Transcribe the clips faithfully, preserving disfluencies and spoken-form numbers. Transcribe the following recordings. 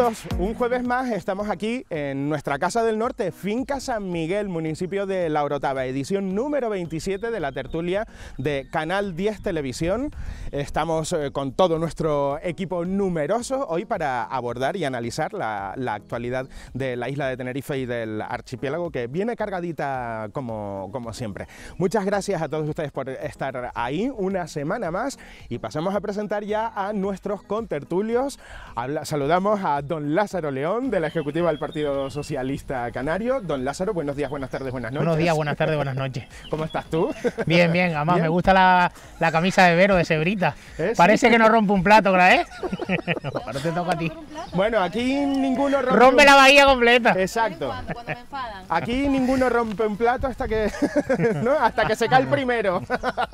Saludos, un jueves más estamos aquí en nuestra Casa del Norte, Finca San Miguel, municipio de La Orotava, edición número veintisiete de la tertulia de Canal diez Televisión. Estamos eh, con todo nuestro equipo numeroso hoy para abordar y analizar la, la actualidad de la isla de Tenerife y del archipiélago, que viene cargadita como, como siempre. Muchas gracias a todos ustedes por estar ahí una semana más y pasamos a presentar ya a nuestros contertulios. Habla, saludamos a don Lázaro León, de la Ejecutiva del Partido Socialista Canario. Don Lázaro, buenos días, buenas tardes, buenas noches. Buenos días, buenas tardes, buenas noches. ¿Cómo estás tú? Bien, bien, además ¿Bien? me gusta la, la camisa de Vero, de Cebrita. ¿Eh? Parece ¿Sí? que no rompe un plato, ¿eh? Ahora te toca a ti. Bueno, aquí ninguno rompe... Rompe la bahía completa. Exacto. Cuando, cuando me enfadan. Aquí ninguno rompe un plato hasta que, ¿no? hasta que se cae el primero.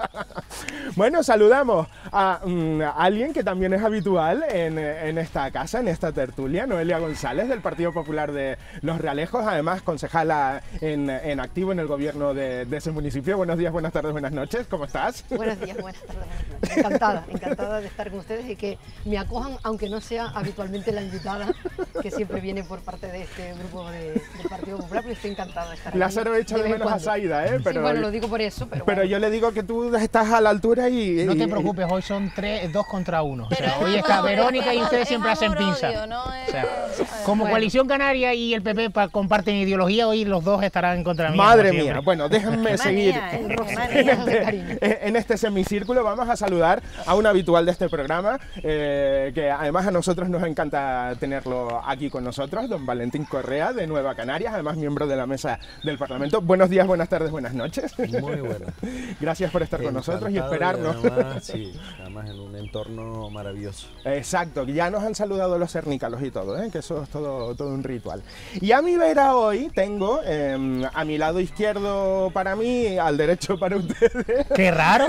Bueno, saludamos a, um, a alguien que también es habitual en, en esta casa, en esta tertulia, Noelia González, del Partido Popular de Los Realejos, además concejala en, en activo en el gobierno de, de ese municipio. Buenos días, buenas tardes, buenas noches, ¿cómo estás? Buenos días, buenas tardes, buenas noches. Encantada, encantada de estar con ustedes y que me acojan, aunque no sea habitualmente la invitada, que siempre viene por parte de este grupo de, del Partido Popular, pero estoy encantada de estar aquí. Lázaro echa de menos a Zaida, ¿eh? Pero, sí, bueno, lo digo por eso, pero Pero bueno. yo le digo que tú estás a la altura y... No te y, preocupes, hoy son tres, dos contra uno. O sea, Pero hoy es está amor, Verónica y ustedes es siempre hacen amor, pinza. odio, no es- O sea, como Bueno. Coalición Canaria y el P P pa- comparten ideología, hoy los dos estarán en contra mía. Madre como mía, siempre. bueno, déjenme Qué seguir. manía, ¿eh? Qué Rosa, manía. en este cariño. En este semicírculo vamos a saludar a un habitual de este programa, eh, que además a nosotros nos encanta tenerlo aquí con nosotros, don Valentín Correa, de Nueva Canarias, además miembro de la mesa del Parlamento. Buenos días, buenas tardes, buenas noches. Muy bueno. Gracias por estar con nosotros y Encantado, esperarnos. y además, sí, además en un entorno maravilloso. Exacto, ya nos han saludado los cernícalos y todo, ¿eh? Que eso es todo, todo un ritual. Y a mi vera hoy tengo eh, a mi lado izquierdo para mí, al derecho para ustedes, Qué raro.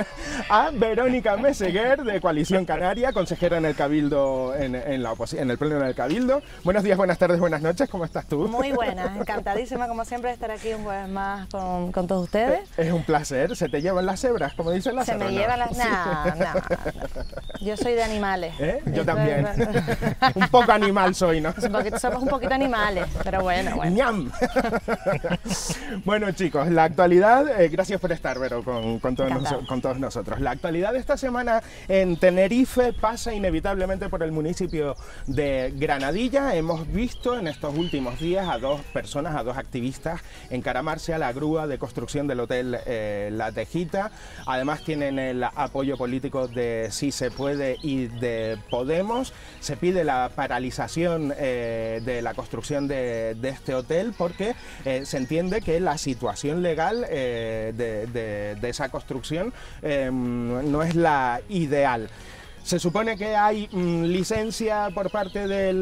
a Verónica Meseguer, de Coalición Canaria, consejera en el Cabildo, en, en, la oposi- en el Pleno del Cabildo. Buenos días, buenas tardes, buenas noches, ¿cómo estás tú? Muy buena, encantadísima como siempre de estar aquí un jueves más con, con todos ustedes. Es un placer, se te llevan las cebras, como dice la Se me llevan las... No, no, no. Yo soy de animales. ¿Eh? Yo Esto también. es- Un poco animal soy, ¿no? Un poquito- somos un poquito animales, pero bueno, bueno. ¡Ñam! Bueno, chicos, la actualidad, eh, gracias por estar, Vero, con, con, todos Encantada. noso- con todos nosotros. La actualidad de esta semana en Tenerife pasa inevitablemente por el municipio de Granadilla. Hemos visto en estos últimos días a dos personas, a dos activistas, encaramarse a la grúa de construcción del hotel eh, La Tejita. Además tienen el apoyo político de Sí se puede y de Podemos. Se pide la paralización eh, de la construcción de, de este hotel porque eh, se entiende que la situación legal eh, de, de- de esa construcción eh, no es la ideal. Se supone que hay mm, licencia por parte del,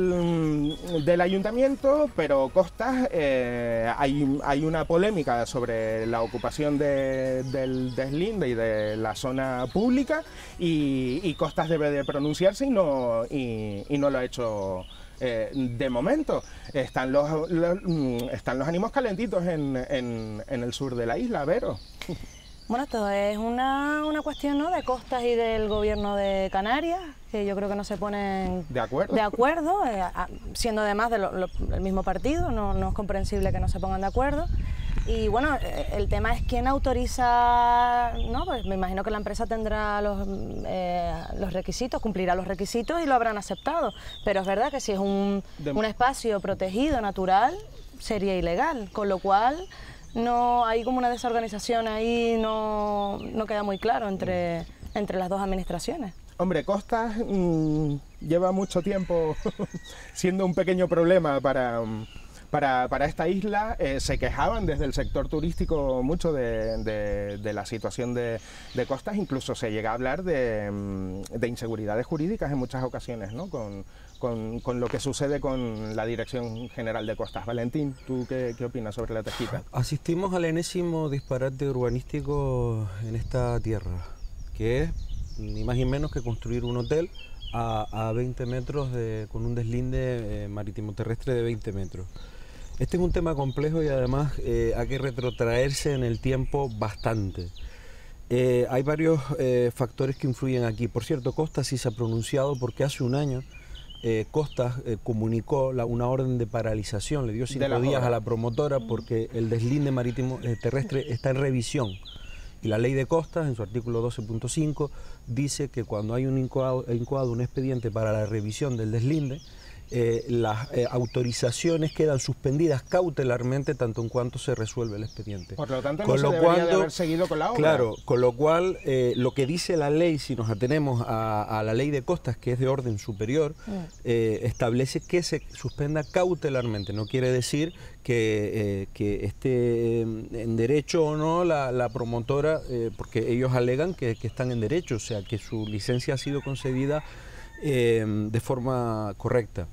mm, del ayuntamiento, pero Costas, eh, hay, hay una polémica sobre la ocupación de- del deslinde y de la zona pública y, y Costas debe de pronunciarse y no, y, y no lo ha hecho eh, de momento. Están los, los, mm, están los ánimos calentitos en, en- en el sur de la isla, Vero. Bueno, esto es una, una cuestión, ¿no?, de Costas y del gobierno de Canarias, que yo creo que no se ponen ¿De acuerdo? de acuerdo, eh, a- siendo además del mismo partido, no, no es comprensible que no se pongan de acuerdo. Y bueno, eh, el tema es quién autoriza, ¿no? Pues me imagino que la empresa tendrá los, eh, los requisitos, cumplirá los requisitos y lo habrán aceptado. Pero es verdad que si es un, De- un espacio protegido, natural, sería ilegal, con lo cual no hay como una desorganización ahí, no, no queda muy claro entre, entre las dos administraciones. Hombre, Costas mm, lleva mucho tiempo siendo un pequeño problema para, mm, para, para esta isla. Eh, se quejaban desde el sector turístico mucho de, de- de la situación de, de Costas, incluso se llega a hablar de, mm, de inseguridades jurídicas en muchas ocasiones, ¿no? Con, con, con lo que sucede con la Dirección General de Costas. Valentín, ¿tú qué, qué opinas sobre la Tejita? Asistimos al enésimo disparate urbanístico en esta tierra, que es ni más ni menos que construir un hotel a, a veinte metros de, con un deslinde eh, marítimo terrestre de veinte metros. Este es un tema complejo y además eh, hay que retrotraerse en el tiempo bastante. Eh, hay varios eh, factores que influyen aquí. Por cierto, Costa sí se ha pronunciado porque hace un año eh, Costas eh, comunicó la, una orden de paralización, le dio cinco días a la promotora porque el deslinde marítimo eh, terrestre está en revisión. Y la ley de costas, en su artículo doce punto cinco, dice que cuando hay un incoado, incoado, un expediente para la revisión del deslinde, eh, las eh, autorizaciones quedan suspendidas cautelarmente tanto en cuanto se resuelve el expediente. Por lo tanto, no con se lo debería cuando, de haber seguido con la obra. Claro, con lo cual, eh, lo que dice la ley, si nos atenemos a, a la ley de costas, que es de orden superior, mm. eh, establece que se suspenda cautelarmente. No quiere decir que, eh, que esté en derecho o no la, la promotora, eh, porque ellos alegan que, que están en derecho, o sea, que su licencia ha sido concedida eh, de forma correcta.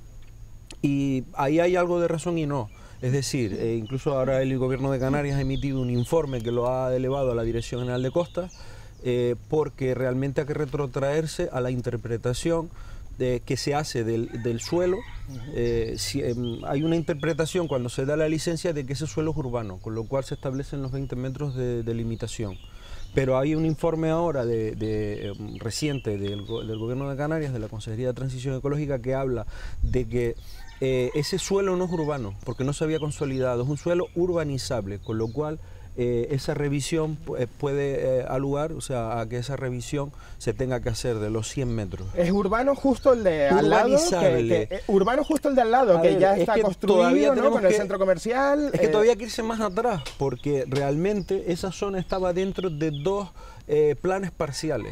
Y ahí hay algo de razón y no. Es decir, eh, incluso ahora el gobierno de Canarias ha emitido un informe que lo ha elevado a la Dirección General de Costas, eh, porque realmente hay que retrotraerse a la interpretación de, que se hace del, del suelo. Eh, si, eh, hay una interpretación cuando se da la licencia de que ese suelo es urbano, con lo cual se establecen los veinte metros de, de limitación. Pero hay un informe ahora de, de, reciente del, del gobierno de Canarias, de la Consejería de Transición Ecológica, que habla de que eh, ese suelo no es urbano, porque no se había consolidado, es un suelo urbanizable, con lo cual eh, esa revisión puede eh, alugar, o sea, a que esa revisión se tenga que hacer de los cien metros. Es urbano justo el de al lado, que, que, urbano justo el de al lado, a que ver, ya está que construido, ¿no? Con el centro comercial. Es eh... que todavía hay que irse más atrás, porque realmente esa zona estaba dentro de dos eh, planes parciales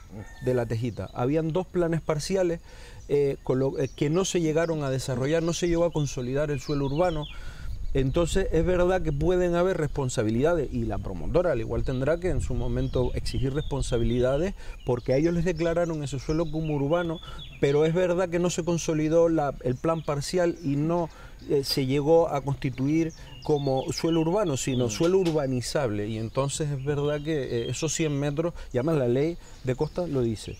de La Tejita. Habían dos planes parciales eh, con lo, eh, que no se llegaron a desarrollar, no se llegó a consolidar el suelo urbano. Entonces es verdad que pueden haber responsabilidades y la promotora al igual tendrá que en su momento exigir responsabilidades porque a ellos les declararon ese suelo como urbano, pero es verdad que no se consolidó la, el plan parcial y no eh, se llegó a constituir como suelo urbano, sino suelo urbanizable, y entonces es verdad que eh, esos cien metros, y además la ley de costas lo dice.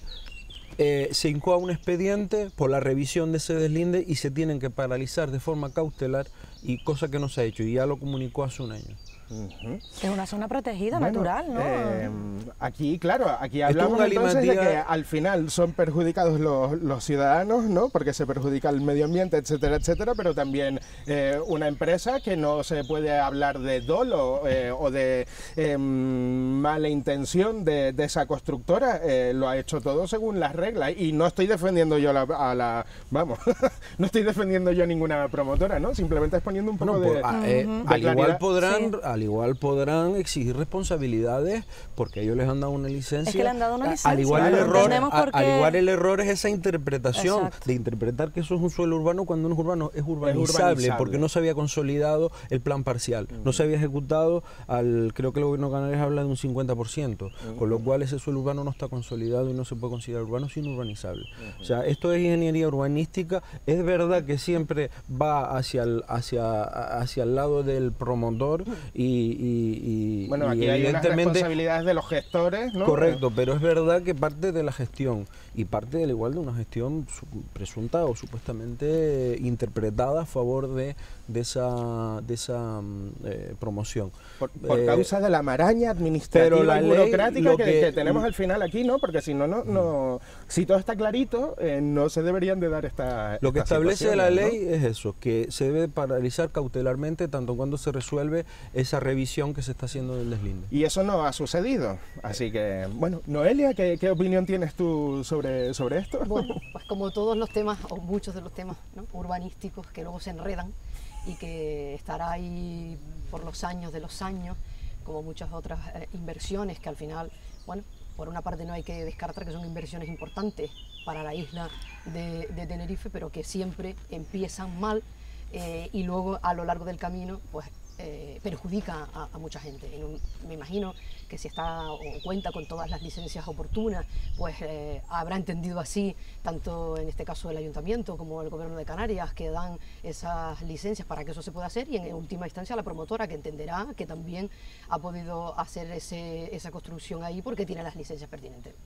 Eh, se incoa un expediente por la revisión de ese deslinde y se tienen que paralizar de forma cautelar, y cosa que no se ha hecho, y ya lo comunicó hace un año. Uh-huh. Es una zona protegida, bueno, natural, ¿no? Eh, aquí, claro, aquí hablamos entonces de que al final son perjudicados los, los ciudadanos, ¿no? Porque se perjudica el medio ambiente, etcétera, etcétera, pero también eh, una empresa que no se puede hablar de dolo eh, o de eh, mala intención de, de esa constructora, eh, lo ha hecho todo según las reglas, y no estoy defendiendo yo la, a la, vamos, no estoy defendiendo yo a ninguna promotora, ¿no? Simplemente exponiendo un poco no, de, pues, eh, uh-huh. de al igual podrán sí. Al igual podrán exigir responsabilidades porque ellos les han dado una licencia. Es que le han dado una licencia. Al igual, el error, a, qué... al igual el error es esa interpretación. Exacto. De interpretar que eso es un suelo urbano cuando no es urbano, es urbanizable, es urbanizable. Porque no se había consolidado el plan parcial, uh-huh. no se había ejecutado, al creo que el gobierno de Canarias habla de un cincuenta por ciento, uh-huh. con lo cual ese suelo urbano no está consolidado y no se puede considerar urbano sino urbanizable. Uh-huh. O sea, esto es ingeniería urbanística. Es verdad que siempre va hacia el, hacia, hacia el lado del promotor y Y, y, bueno, aquí y hay unas responsabilidades de los gestores, ¿no? Correcto, pero es verdad que parte de la gestión y parte al igual de una gestión presunta o supuestamente interpretada a favor de, de esa, de esa eh, promoción. Por, por eh, causa de la maraña administrativa la y burocrática que, que, que tenemos al final aquí, ¿no? Porque si no, no, no si todo está clarito, eh, no se deberían de dar esta Lo que esta establece la ley, ¿no? Es eso, que se debe paralizar cautelarmente tanto cuando se resuelve esa revisión que se está haciendo del deslinde. Y eso no ha sucedido, así que, bueno, Noelia, ¿qué, qué opinión tienes tú sobre, sobre esto? Bueno, pues como todos los temas, o muchos de los temas, ¿no? urbanísticos que luego se enredan y que estará ahí por los años de los años, como muchas otras eh, inversiones que al final, bueno, por una parte no hay que descartar que son inversiones importantes para la isla de, de Tenerife, pero que siempre empiezan mal eh, y luego a lo largo del camino, pues Eh, perjudica a, a mucha gente. Un, me imagino que si está o cuenta con todas las licencias oportunas, pues eh, habrá entendido así, tanto en este caso el Ayuntamiento como el Gobierno de Canarias, que dan esas licencias para que eso se pueda hacer, y en última instancia la promotora, que entenderá que también ha podido hacer ese, esa construcción ahí porque tiene las licencias pertinentes.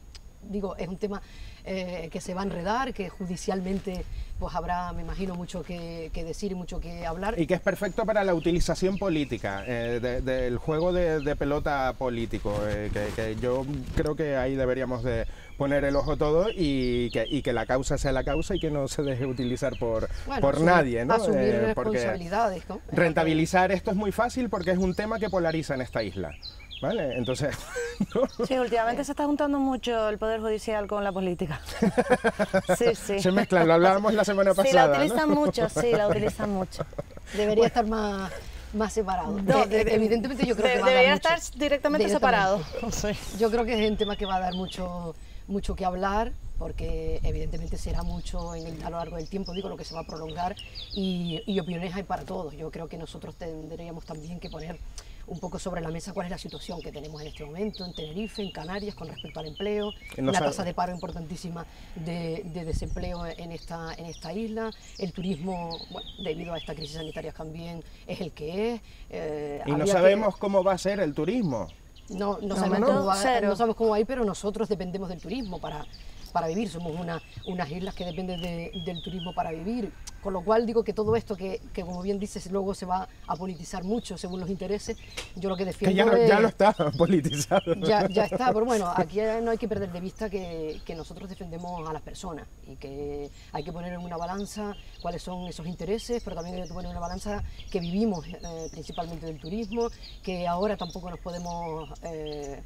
digo, es un tema eh, que se va a enredar, que judicialmente pues habrá, me imagino, mucho que, que decir y mucho que hablar. Y que es perfecto para la utilización política, eh, de, del juego de, de pelota político, eh, que, que yo creo que ahí deberíamos de poner el ojo todo y que, y que la causa sea la causa y que no se deje utilizar por, bueno, por asumir, nadie, ¿no? Asumir eh, responsabilidades, ¿no? Rentabilizar esto es muy fácil porque es un tema que polariza en esta isla. Vale, entonces... ¿no? Sí, últimamente se está juntando mucho el Poder Judicial con la política. Sí, sí. Se mezclan, lo hablábamos la semana pasada. Sí, la utilizan, ¿no? mucho, sí, la utilizan mucho. Debería bueno. estar más, más separado. No, de, de, evidentemente yo creo de, que va debería a dar estar mucho, directamente, directamente separado. Sí. Yo creo que es un tema que va a dar mucho, mucho que hablar, porque evidentemente será mucho en el, a lo largo del tiempo, digo, lo que se va a prolongar, y, y opiniones hay para todos. Yo creo que nosotros tendríamos también que poner un poco sobre la mesa cuál es la situación que tenemos en este momento en Tenerife, en Canarias, con respecto al empleo, no una sabe. tasa de paro importantísima de, de desempleo en esta, en esta isla, el turismo, bueno, debido a esta crisis sanitaria también es el que es. Eh, y no sabemos que, cómo va a ser el turismo. No, no, no, sabemos no, cómo va, no sabemos cómo va a ir, pero nosotros dependemos del turismo para... para vivir, somos una, unas islas que dependen de, del turismo para vivir, con lo cual digo que todo esto que, que como bien dices luego se va a politizar mucho según los intereses, yo lo que defiendo que ya, no, es, ya lo está politizado. Ya, ya está, pero bueno, aquí no hay que perder de vista que, que nosotros defendemos a las personas y que hay que poner en una balanza cuáles son esos intereses, pero también hay que poner en una balanza que vivimos eh, principalmente del turismo, que ahora tampoco nos podemos... Eh,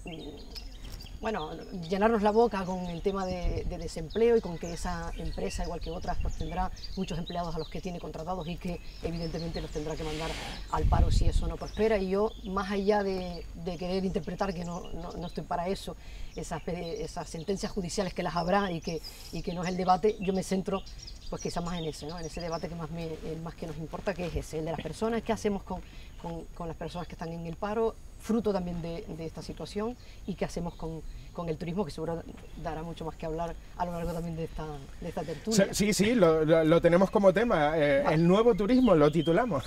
bueno, llenarnos la boca con el tema de, de desempleo y con que esa empresa, igual que otras, pues tendrá muchos empleados a los que tiene contratados y que evidentemente los tendrá que mandar al paro si eso no prospera. Y yo, más allá de, de querer interpretar, que no, no, no estoy para eso, esas, esas sentencias judiciales que las habrá y que, y que no es el debate, yo me centro pues quizá más en ese, ¿no? En ese debate que más, me, el más que nos importa, que es ese, el de las personas, qué hacemos con, con, con las personas que están en el paro, fruto también de, de esta situación, y qué hacemos con, con el turismo, que seguro dará mucho más que hablar a lo largo también de esta, de esta tertulia. Sí, sí, lo, lo, lo tenemos como tema, eh, el nuevo turismo, lo titulamos.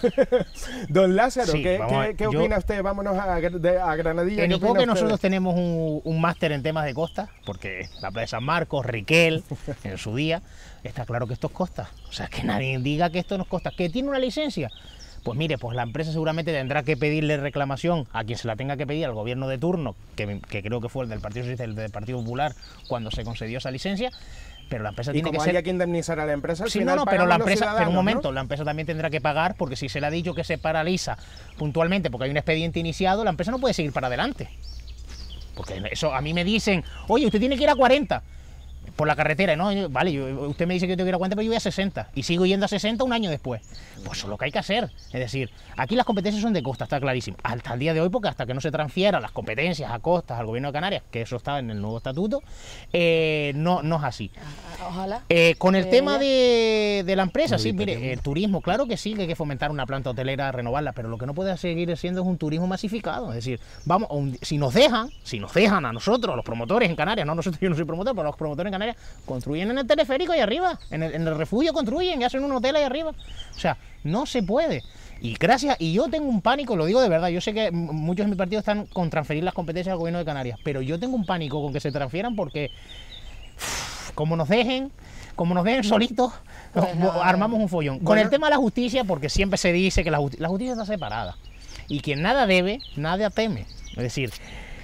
Don Lázaro, sí, ¿qué, ¿qué, ¿qué opina yo, usted? Vámonos a, de, a Granadilla. En Ipoque nosotros tenemos un, un máster en temas de costa, porque la playa de San Marcos, Riquel, en su día, está claro que esto es costa. O sea, que nadie diga que esto nos costa. ¿Que tiene una licencia? Pues mire, pues la empresa seguramente tendrá que pedirle reclamación a quien se la tenga que pedir, al gobierno de turno, que, que creo que fue el del Partido Socialista, el del Partido Popular, cuando se concedió esa licencia, pero la empresa y tiene como que ser... haya que indemnizar a la empresa, al sí, final no, no, pero la empresa, pero un momento, ¿no? La empresa también tendrá que pagar, porque si se le ha dicho que se paraliza puntualmente porque hay un expediente iniciado, la empresa no puede seguir para adelante. Porque eso a mí me dicen, oye, usted tiene que ir a cuarenta. Por la carretera, ¿no? Vale, yo, usted me dice que yo tengo que ir a cuarenta, pero yo voy a sesenta y sigo yendo a sesenta un año después. Pues eso es lo que hay que hacer. Es decir, aquí las competencias son de costa, está clarísimo. Hasta el día de hoy, porque hasta que no se transfieran las competencias a costas al gobierno de Canarias, que eso está en el nuevo estatuto, eh, no, no es así. Ojalá. Eh, con el eh, tema de, de la empresa, sí, mire, el turismo, claro que sí, que hay que fomentar una planta hotelera, renovarla, pero lo que no puede seguir siendo es un turismo masificado. Es decir, vamos, un, si nos dejan, si nos dejan a nosotros, los promotores en Canarias, no nosotros, yo no soy promotor, pero los promotores en Canarias, construyen en el teleférico ahí arriba, en el, en el refugio construyen y hacen un hotel ahí arriba. O sea, no se puede. Y gracias, y yo tengo un pánico, lo digo de verdad, yo sé que muchos de mis partidos están con transferir las competencias al gobierno de Canarias, pero yo tengo un pánico con que se transfieran porque, uff, como nos dejen, como nos dejen solitos, pues nos, no, armamos un follón. Bueno. Con el tema de la justicia, porque siempre se dice que la justicia, la justicia está separada. Y quien nada debe, nada teme. Es decir,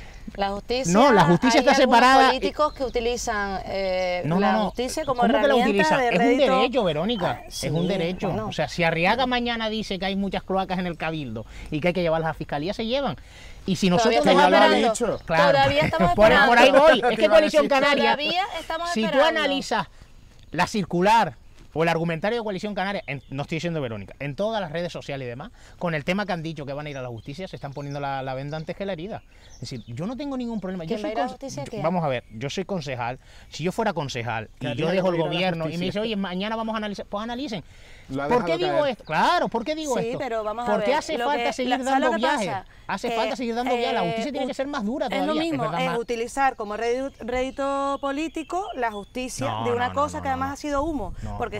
la justicia, no, la justicia hay está separada. Hay políticos que utilizan eh, no, la no, no. justicia como ¿Cómo herramienta que la utilizan? de Es rédito? un derecho, Verónica, ah, sí, es un derecho. Bueno. O sea, si Arriaga mañana dice que hay muchas cloacas en el Cabildo y que hay que llevarlas a fiscalía, se llevan. Y si nosotros todavía no estamos lo esperando. dicho, claro. Todavía estamos por, esperando. por ahí voy. Es que Coalición Canaria, todavía estamos si esperando. tú analizas la circular o el argumentario de Coalición Canaria, en, no estoy diciendo Verónica, en todas las redes sociales y demás, con el tema que han dicho que van a ir a la justicia, se están poniendo la, la venda antes que la herida. Es decir, yo no tengo ningún problema. Yo soy con, yo, vamos a ver, yo soy concejal. Si yo fuera concejal y yo dejo el gobierno y me dice, oye, mañana vamos a analizar, pues analicen. ¿Por qué digo esto? Claro, ¿por qué digo sí, esto? Pero vamos a Porque ver, hace falta que, seguir la, dando viajes. Pasa? Hace que, falta seguir dando eh, viajes. La justicia tiene que ser más dura todavía. Es lo mismo, es, es más... utilizar como rédito, rédito político la justicia no, de una no, cosa no, que además no. ha sido humo. No, porque no.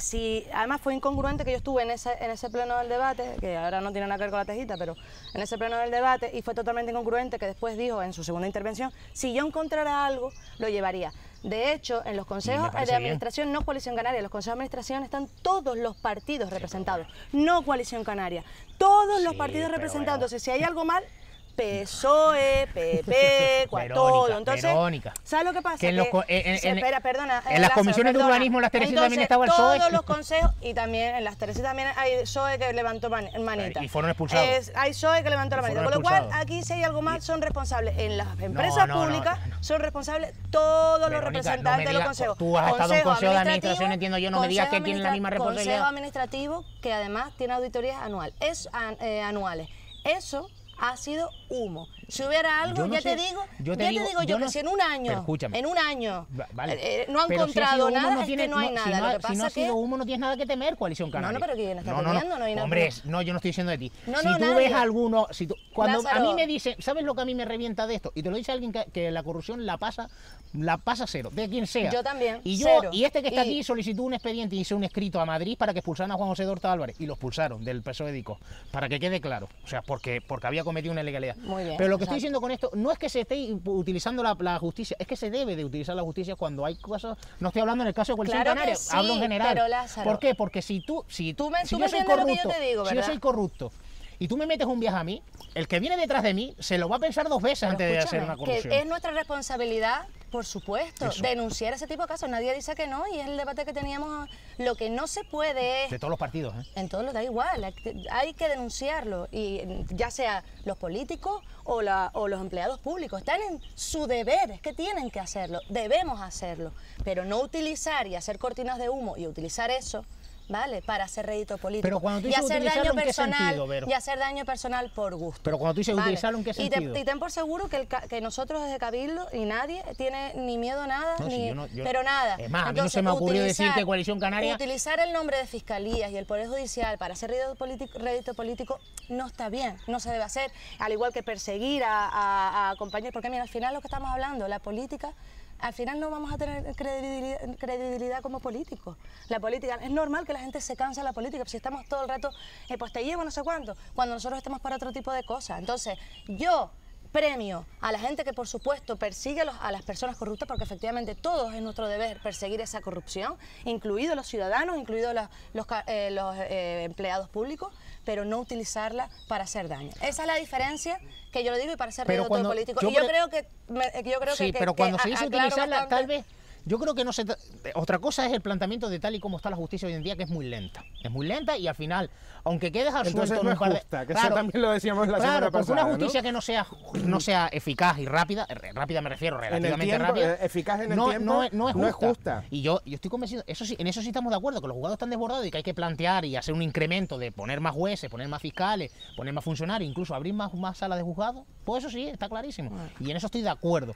si además fue incongruente que yo estuve en ese, en ese pleno del debate, que ahora no tiene nada que ver con la tejita, pero en ese pleno del debate, y fue totalmente incongruente que después dijo en su segunda intervención, si yo encontrara algo, lo llevaría. De hecho, en los consejos de administración, bien. no Coalición Canaria, en los consejos de administración están todos los partidos representados, no Coalición Canaria, todos sí, los partidos representados. Bueno. Entonces, si hay algo mal, P S O E, P P, Verónica, todo. Entonces, Verónica. ¿Sabes lo que pasa? Que en, que, los, en, en, espera, perdona, en las comisiones perdona. de urbanismo, las Teresas también estaba el P S O E. Todos los consejos, y también en las Teresas también hay P S O E que levantó man, manita. Y fueron expulsados. Es, hay P S O E que levantó la manita. Con lo cual, aquí si hay algo mal, son responsables. En las empresas no, no, públicas no, no. son responsables todos Verónica, los representantes no diga, de los consejos. Tú has estado en un consejo de administración, entiendo yo, no me digas que tienen la misma responsabilidad. Consejo administrativo que además tiene auditorías anual, es, eh, anuales. Eso ha sido humo. Si hubiera algo, no ya sé, te digo, yo te ya digo, te digo yo, yo no, que si en un año, en un año vale. eh, no han pero encontrado si nada, no tiene, es que no hay no, nada. Si no, lo que si pasa no ha que... sido humo, no tienes nada que temer, Coalición Canaria. No, no, pero ¿quién está no, temiendo? No, no. no hay nada. Hombre, no, yo no estoy diciendo de ti. No, si no, tú nadie. ves alguno, si tú, cuando Lázaro. a mí me dicen, ¿sabes lo que a mí me revienta de esto? Y te lo dice alguien que, que la corrupción la pasa, la pasa cero, de quien sea. Yo también, Y yo, cero. y este que está y... aquí solicitó un expediente y hizo un escrito a Madrid para que expulsaran a Juan José Dorta Álvarez, y lo expulsaron del P S O E de Dico, para que quede claro. O sea, porque, porque había cometido una ilegalidad. Muy bien, pero lo que exacto. estoy diciendo con esto no es que se esté utilizando la, la justicia, es que se debe de utilizar la justicia cuando hay cosas. No estoy hablando en el caso de Coalición claro Canaria, sí, hablo en general. Pero Lázaro, ¿por qué? Porque si tú, si tú me, si tú yo me soy corrupto, lo que yo te digo, si yo soy corrupto y tú me metes un viaje a mí, el que viene detrás de mí se lo va a pensar dos veces pero antes de hacer una corrupción. Que es nuestra responsabilidad, por supuesto, Eso. denunciar ese tipo de casos. Nadie dice que no, y es el debate que teníamos. Lo que no se puede es... De todos los partidos, ¿eh? En todos los da igual, hay que denunciarlo, y ya sea los políticos o, la, o los empleados públicos, están en su deber, es que tienen que hacerlo, debemos hacerlo, pero no utilizar y hacer cortinas de humo y utilizar eso, ¿vale? Para hacer rédito político. Pero cuando tú y dices hacer utilizarlo, daño ¿en qué personal, sentido, Vero? Y hacer daño personal por gusto. Pero cuando tú dices ¿vale? utilizarlo, ¿en qué sentido? Y, te, y ten por seguro que, el, que nosotros desde Cabildo y nadie tiene ni miedo a nada, no, ni, si yo no, yo, pero nada. Es más, Entonces, a mí no se me ocurrió utilizar, decir que Coalición Canaria... Utilizar el nombre de fiscalías y el Poder Judicial para hacer rédito político, rédito político no está bien, no se debe hacer. Al igual que perseguir a, a, a compañeros, porque mira, al final lo que estamos hablando, la política... Al final no vamos a tener credibilidad, credibilidad como políticos. La política, es normal que la gente se canse de la política, si estamos todo el rato, eh, pues te llevo no sé cuánto, cuando nosotros estamos para otro tipo de cosas. Entonces, yo premio a la gente que por supuesto persigue a, los, a las personas corruptas, porque efectivamente todos es nuestro deber perseguir esa corrupción, incluidos los ciudadanos, incluidos la, los, eh, los eh, empleados públicos, pero no utilizarla para hacer daño. Esa es la diferencia que yo lo digo, y para hacer rédito político. Yo y yo creo que me, yo creo sí, que, pero que, cuando que se dice a, utilizarla, bastante. tal vez... Yo creo que no se... Otra cosa es el planteamiento de tal y como está la justicia hoy en día, que es muy lenta. Es muy lenta y al final, aunque quedes al Entonces suelto... no en es un par de... justa, que claro, eso también lo decíamos la claro, semana porque pasada, una justicia ¿no? que no sea, no sea eficaz y rápida, rápida me refiero, relativamente en el tiempo, rápida... eficaz en el no, tiempo, no, es, no, es, no justa. es justa. Y yo, yo estoy convencido, eso sí, en eso sí estamos de acuerdo, que los juzgados están desbordados y que hay que plantear y hacer un incremento de poner más jueces, poner más fiscales, poner más funcionarios, incluso abrir más, más salas de juzgados. Pues eso sí, está clarísimo. Y en eso estoy de acuerdo.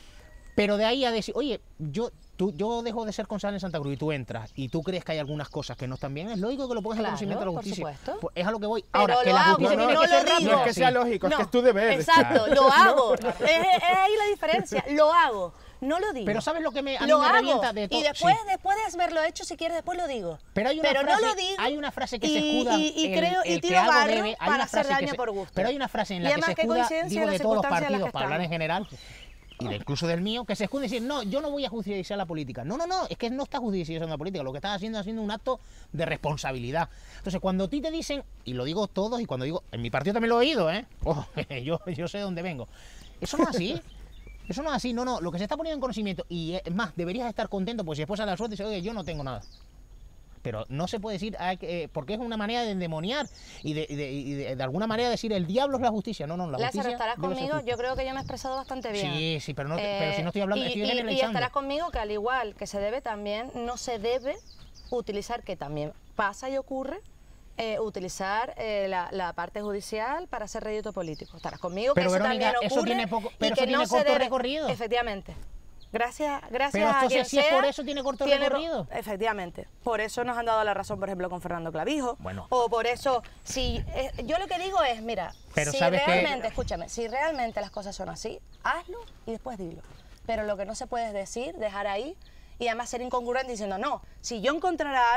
Pero de ahí a decir, oye, yo... Tú, yo dejo de ser concejal en Santa Cruz y tú entras y tú crees que hay algunas cosas que no están bien, es lógico que lo pongas en claro, conocimiento de la justicia. Por supuesto. Pues es a lo que voy. Pero ahora, que la hago, justicia no, tiene no que ser lo rápida. No es que sea sí. lógico, no, es que es tu deber. Exacto, lo hago. es, es ahí la diferencia, lo hago. No lo digo. Pero ¿sabes lo que me, a mí lo me hago. revienta de todo? Y después, sí. después de haberlo hecho, si quieres, después lo digo. Pero, hay una pero frase, no lo digo. Hay una frase que y, se escuda y, y, el, creo, el y tiro que algo barro debe, hay para una hacer frase que daño se, por gusto. Pero hay una frase en la y que se escuda, digo, de todos los partidos, para hablar en general, y de, incluso del mío, que se escuda y decir, no, yo no voy a judicializar la política. No, no, no, es que no estás judicializando la política, lo que estás haciendo es haciendo un acto de responsabilidad. Entonces, cuando a ti te dicen, y lo digo todos, y cuando digo, en mi partido también lo he oído, ¿eh? Oh, yo, yo sé de dónde vengo. Eso no es así. Eso no es así, no, no, lo que se está poniendo en conocimiento, y es más, deberías estar contento, porque si después a la suerte dices, oye, yo no tengo nada. Pero no se puede decir, eh, porque es una manera de endemoniar y de, de, de, de alguna manera decir, el diablo es la justicia. No, no, la Lázaro, justicia estarás conmigo, yo creo que yo me he expresado bastante bien. Sí, sí, pero, no, eh, pero si no estoy hablando, y, estoy y, generalizando. y estarás conmigo que al igual que se debe también, no se debe utilizar, que también pasa y ocurre, Eh, utilizar eh, la, la parte judicial para hacer rédito político. Estarás conmigo, pero que eso Verónica, también ocurre, eso tiene poco, pero y que eso tiene no corto se debe, recorrido. Efectivamente. Gracias, gracias pero a entonces, quien si sea, es por eso tiene corto tiene, recorrido. Efectivamente. Por eso nos han dado la razón, por ejemplo, con Fernando Clavijo. Bueno. O por eso, si eh, yo lo que digo es, mira, pero si sabes realmente, que... escúchame, si realmente las cosas son así, hazlo y después dilo. Pero lo que no se puede es decir, dejar ahí, y además ser incongruente diciendo, no, si yo encontrara algo,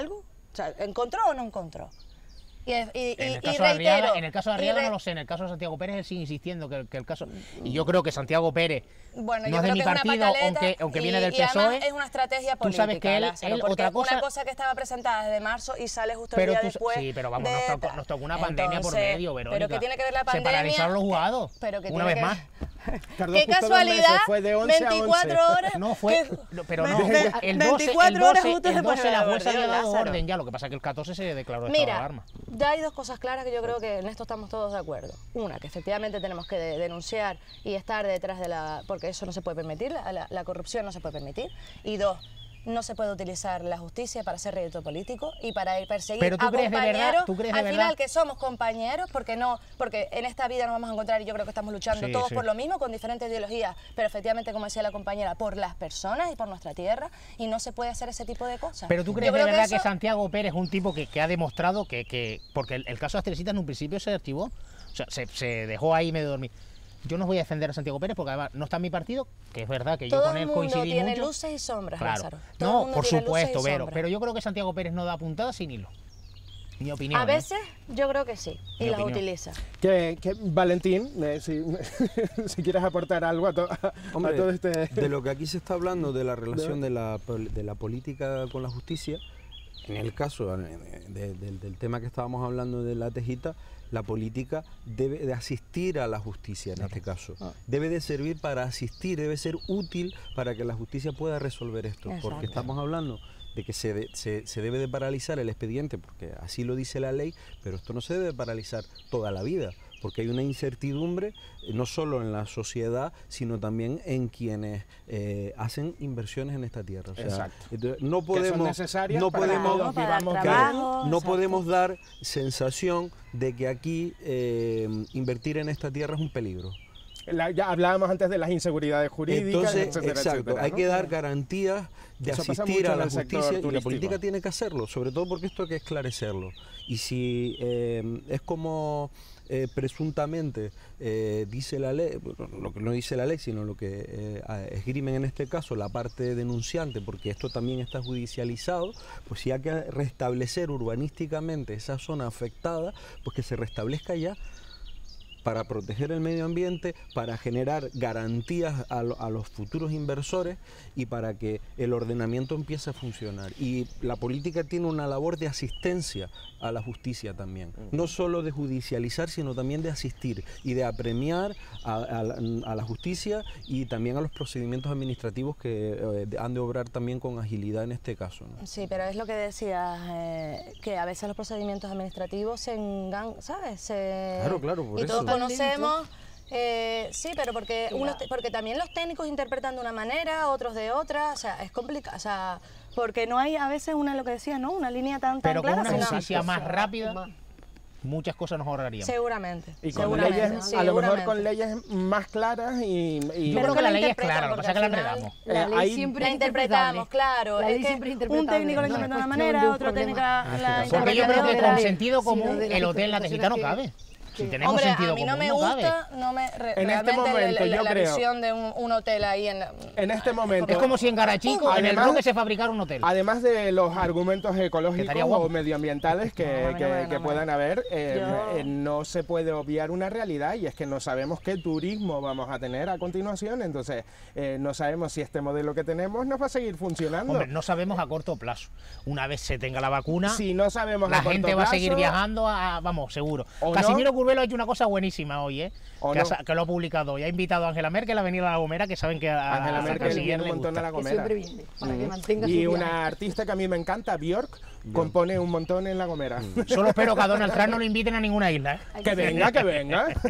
O sea, ¿encontró o no encontró? Y, y, en, y, el y caso de reitero, Arriaga, en el caso de Arriaga re... no lo sé, en el caso de Santiago Pérez él sigue insistiendo que, que el caso... Y yo creo que Santiago Pérez bueno, no yo es de creo mi que es partido, una pataleta, aunque, aunque y, viene del y P S O E. además es una estrategia política. Tú sabes que él, Lázaro, él porque otra cosa... una cosa que estaba presentada desde marzo y sale justo el pero día tú, después. Sí, pero vamos, de... nos, tocó, nos tocó una pandemia Entonces, por medio, Verónica. Pero que tiene que ver la pandemia. Se paralizaron los jugados, pero que una tiene vez que... más. Tardó Qué justo dos casualidad, meses, fue de once veinticuatro a once. horas. No fue, que... pero no, Ve- el doce, el veinticuatro horas doce, justo el después doce de la la jueza había guardia, dado Lázaro. orden ya, lo que pasa es que el catorce se declaró estado de Mira, alarma. ya hay dos cosas claras que yo creo que en esto estamos todos de acuerdo. Una, que efectivamente tenemos que de- denunciar y estar detrás de la... porque eso no se puede permitir, la, la, la corrupción no se puede permitir. Y dos, no se puede utilizar la justicia para hacer rédito político y para ir perseguir Pero tú a crees de verdad- compañeros. tú crees de al verdad- final que somos compañeros, porque no, porque en esta vida nos vamos a encontrar y yo creo que estamos luchando Sí, todos sí. por lo mismo, con diferentes ideologías, pero efectivamente, como decía la compañera, por las personas y por nuestra tierra, y no se puede hacer ese tipo de cosas. Pero tú Yo crees de creo verdad que, eso- Santiago Pérez es un tipo que, que ha demostrado que, que porque el, el caso de Astresita en un principio se archivó, o sea, se, se dejó ahí medio dormir. Yo no voy a defender a Santiago Pérez porque además no está en mi partido, que es verdad que yo Todo con el él mundo coincidí tiene mucho. luces y sombras, Claro. Lázaro. Todo el No, mundo por tiene luces supuesto, y Vero, sombras. pero yo creo que Santiago Pérez no da puntada sin hilo. Mi opinión. A ¿eh? veces yo creo que sí, y Mi las opinión. utiliza. Que, que, Valentín, eh, si, si quieres aportar algo a, to- a- Hombre, a todo este... de lo que aquí se está hablando, de la relación de la, pol- de la política con la justicia, en el caso eh, de- de- del tema que estábamos hablando de la tejita, la política debe de asistir a la justicia en este caso. Debe de servir para asistir, debe ser útil para que la justicia pueda resolver esto. Exacto. Porque estamos hablando de que se, de- se, se debe de paralizar el expediente, porque así lo dice la ley, pero esto no se debe paralizar toda la vida, porque hay una incertidumbre eh, no solo en la sociedad, sino también en quienes eh, hacen inversiones en esta tierra. O sea, Exacto. entonces, no que son podemos, necesarias no para que podemos, todos para dar vivamos trabajo. bien. no exacto. podemos dar sensación de que aquí eh, invertir en esta tierra es un peligro. La- ya hablábamos antes de las inseguridades jurídicas, Entonces, etcétera, exacto, etcétera, hay ¿no? que dar garantías de Eso pasa asistir mucho a en la el sector justicia y la turístico. política tiene que hacerlo, sobre todo porque esto hay que esclarecerlo. Y si eh, es como eh, presuntamente eh, dice la ley, lo que no dice la ley, sino lo que eh, esgrimen en este caso la parte denunciante, porque esto también está judicializado, pues si hay que restablecer urbanísticamente esa zona afectada, pues que se restablezca ya, para proteger el medio ambiente, para generar garantías a, lo- a los futuros inversores y para que el ordenamiento empiece a funcionar. Y la política tiene una labor de asistencia a la justicia también, no solo de judicializar, sino también de asistir y de apremiar a, a la, a la justicia y también a los procedimientos administrativos que eh, han de obrar también con agilidad en este caso, ¿no? Sí, pero es lo que decías, eh, que a veces los procedimientos administrativos se engan, ¿sabes? Se... Claro, claro, por y eso. todos conocemos, eh, sí, pero porque, Claro. unos te- porque también los técnicos interpretan de una manera, otros de otra, o sea, es complicado, o sea, porque no hay a veces una, lo que decías, ¿no? Una línea tan, tan Pero con clara. una sino- justicia más rápida, Más. muchas cosas nos ahorraríamos. Seguramente. Y con seguramente, leyes, a lo mejor seguramente. con leyes más claras y... y- Yo Pero creo que que la la ley es interpretan, clara, lo que porque pasa es que la al final- enredamos. La Eh, ley ahí- siempre La es interpretamos, claro. La es ley que siempre es un interpretable. técnico lo No es interpreta de una cuestión manera, de un otro técnico la, problema. la Porque yo creo interpreta que de con otra. sentido sino común de las el hotel La Tejita no interpretaciones cabe. Si tenemos Hombre, sentido a mí no común, me no gusta, cabe. no me, re- En este realmente momento, la, la- yo la creo- visión de un, un hotel ahí en... En este momento... Es como si en Garachico, en el Además- Roque, se fabricara un hotel. Además de los argumentos ecológicos estaría guapo. o medioambientales que, No, a mí no que- me- no que me- puedan haber, eh, Yo- eh, no se puede obviar una realidad y es que no sabemos qué turismo vamos a tener a continuación, entonces eh, no sabemos si este modelo que tenemos nos va a seguir funcionando. Hombre, no sabemos a corto plazo. Una vez se tenga la vacuna, Si no sabemos la a corto gente va a seguir plazo, viajando, a, vamos, seguro. ¿O Casimiro no? Curvelo ha hecho una cosa buenísima hoy, ¿eh? ¿O Que, ha no? sa- que lo ha publicado hoy. Ha invitado a Angela Merkel a venir a La Gomera, que saben que a Angela a Merkel canciller viene un le montón a gusta. La Que Gomera. siempre viene, para que mantenga su Y viaje. una artista que a mí me encanta, Björk, compone un montón en La Gomera. Solo espero que a Donald Trump no lo inviten a ninguna isla, ¿eh? Hay Que venga, que venga. que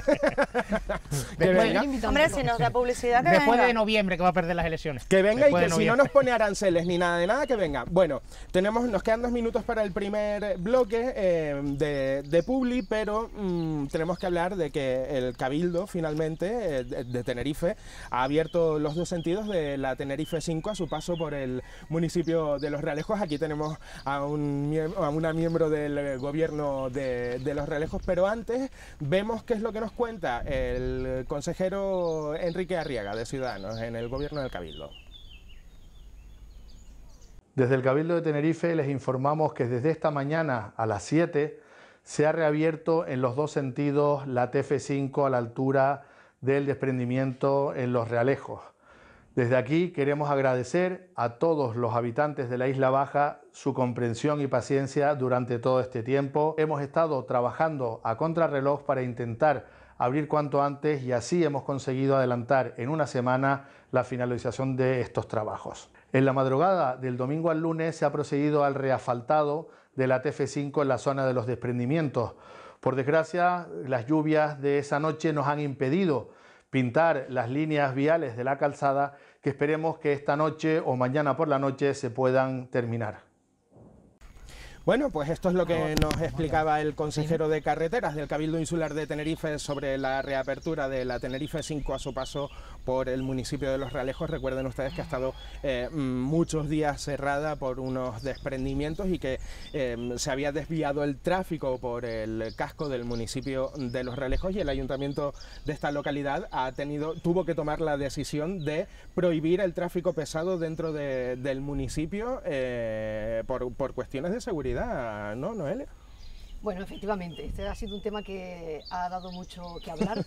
Después- venga. Hombre, si nos da publicidad, que Después venga. de noviembre, que va a perder las elecciones. Que venga Después y de que si no noviembre. nos pone aranceles ni nada de nada, que venga. Bueno, tenemos, nos quedan dos minutos para el primer bloque eh, de, de Publi, pero mm, tenemos que hablar de que el Cabildo finalmente eh, de, de Tenerife ha abierto los dos sentidos de la Tenerife cinco a su paso por el municipio de Los Realejos. Aquí tenemos a, un, miem- a una miembro del eh, gobierno de, de Los Realejos, pero antes vemos qué es lo que nos cuenta el consejero Enrique Arriaga de Ciudadanos en el gobierno del Cabildo. Desde el Cabildo de Tenerife les informamos que desde esta mañana a las siete se ha reabierto en los dos sentidos la T F cinco a la altura del desprendimiento en Los Realejos. Desde aquí queremos agradecer a todos los habitantes de la Isla Baja su comprensión y paciencia durante todo este tiempo. Hemos estado trabajando a contrarreloj para intentar abrir cuanto antes y así hemos conseguido adelantar en una semana la finalización de estos trabajos. En la madrugada del domingo al lunes se ha procedido al reasfaltado de la T F cinco en la zona de los desprendimientos. Por desgracia, las lluvias de esa noche nos han impedido pintar las líneas viales de la calzada, que esperemos que esta noche o mañana por la noche se puedan terminar. Bueno, pues esto es lo que nos explicaba el consejero de Carreteras del Cabildo Insular de Tenerife sobre la reapertura de la Tenerife cinco a su paso por el municipio de Los Realejos. Recuerden ustedes que ha estado eh, muchos días cerrada por unos desprendimientos y que eh, se había desviado el tráfico por el casco del municipio de Los Realejos, y el ayuntamiento de esta localidad ha tenido, tuvo que tomar la decisión de prohibir el tráfico pesado dentro de, del municipio eh, por, por cuestiones de seguridad. ¿No, Noelia? Bueno, efectivamente, este ha sido un tema que ha dado mucho que hablar,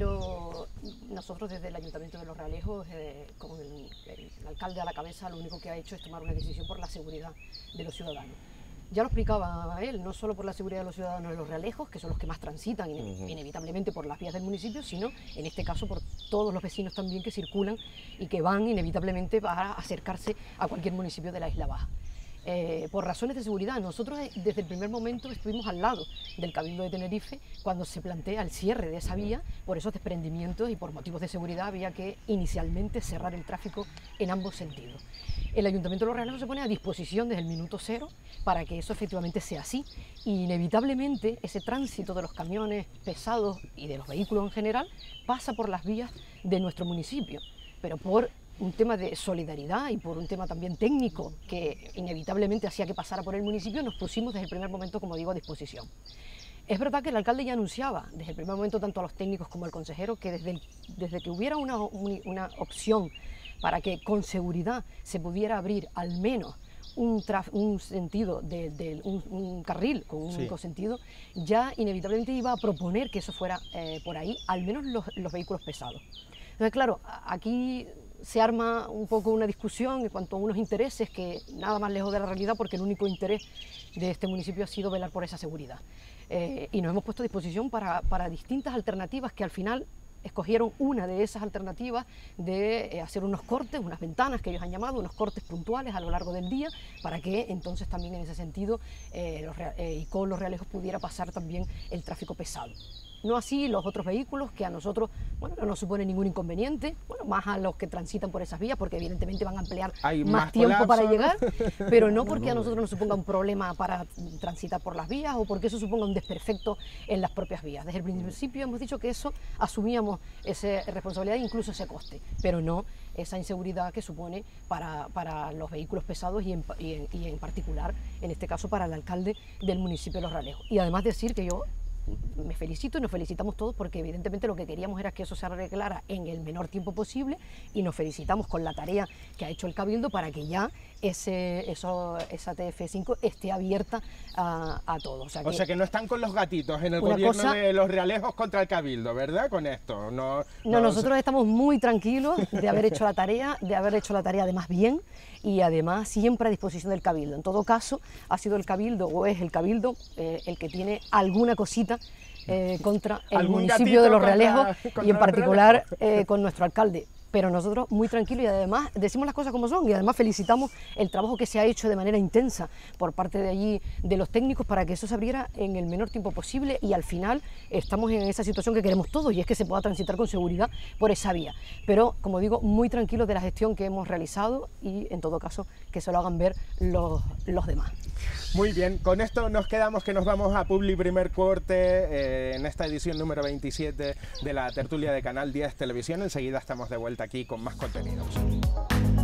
pero nosotros desde el Ayuntamiento de Los Realejos, eh, con el, el alcalde a la cabeza, lo único que ha hecho es tomar una decisión por la seguridad de los ciudadanos. Ya lo explicaba él, no solo por la seguridad de los ciudadanos de Los Realejos, que son los que más transitan uh-huh. inevitablemente por las vías del municipio, sino en este caso por todos los vecinos también que circulan y que van inevitablemente para acercarse a cualquier municipio de la Isla Baja. Eh, por razones de seguridad, nosotros desde el primer momento estuvimos al lado del Cabildo de Tenerife cuando se plantea el cierre de esa vía por esos desprendimientos, y por motivos de seguridad había que inicialmente cerrar el tráfico en ambos sentidos. El Ayuntamiento de Los Realejos se pone a disposición desde el minuto cero para que eso efectivamente sea así, y inevitablemente ese tránsito de los camiones pesados y de los vehículos en general pasa por las vías de nuestro municipio, pero por un tema de solidaridad y por un tema también técnico que inevitablemente hacía que pasara por el municipio, nos pusimos desde el primer momento, como digo, a disposición. Es verdad que el alcalde ya anunciaba desde el primer momento, tanto a los técnicos como al consejero, que desde, el, desde que hubiera una, una opción para que con seguridad se pudiera abrir al menos un, traf, un sentido, de, de, un, un carril con un sí. único sentido, ya inevitablemente iba a proponer que eso fuera eh, por ahí, al menos los, los vehículos pesados. Entonces, claro, aquí se arma un poco una discusión en cuanto a unos intereses que nada más lejos de la realidad, porque el único interés de este municipio ha sido velar por esa seguridad. Eh, y nos hemos puesto a disposición para, para distintas alternativas que al final escogieron una de esas alternativas de eh, hacer unos cortes, unas ventanas que ellos han llamado, unos cortes puntuales a lo largo del día, para que entonces también en ese sentido eh, los, eh, y con Los Realejos pudiera pasar también el tráfico pesado. No así los otros vehículos, que a nosotros bueno, no nos supone ningún inconveniente, bueno, más a los que transitan por esas vías, porque evidentemente van a emplear más, más tiempo colapso, para ¿no? llegar, pero no porque a nosotros nos suponga un problema para transitar por las vías o porque eso suponga un desperfecto en las propias vías. Desde el principio hemos dicho que eso asumíamos esa responsabilidad, incluso ese coste, pero no esa inseguridad que supone para, para los vehículos pesados y en, y, en, y en particular, en este caso, para el alcalde del municipio de Los Realejos. Y además decir que yo me felicito y nos felicitamos todos porque evidentemente lo que queríamos era que eso se arreglara en el menor tiempo posible, y nos felicitamos con la tarea que ha hecho el Cabildo para que ya ese, eso, esa T F cinco esté abierta a, a todos. O sea, que, o sea que no están con los gatitos en el gobierno cosa, de Los Realejos contra el Cabildo, ¿verdad? Con esto. No, no, no nosotros o sea... estamos muy tranquilos de haber hecho la tarea, de haber hecho la tarea además bien, y además siempre a disposición del Cabildo. En todo caso, ha sido el Cabildo o es el Cabildo eh, el que tiene alguna cosita eh, contra el municipio de Los Realejos y en particular eh, con nuestro alcalde. Pero nosotros muy tranquilos y además decimos las cosas como son, y además felicitamos el trabajo que se ha hecho de manera intensa por parte de allí de los técnicos para que eso se abriera en el menor tiempo posible, y al final estamos en esa situación que queremos todos, y es que se pueda transitar con seguridad por esa vía. Pero, como digo, muy tranquilos de la gestión que hemos realizado, y en todo caso que se lo hagan ver los, los demás. Muy bien, con esto nos quedamos, que nos vamos a Publi Primer Corte eh, en esta edición número veintisiete de la tertulia de Canal diez Televisión. Enseguida estamos de vuelta aquí con más contenidos.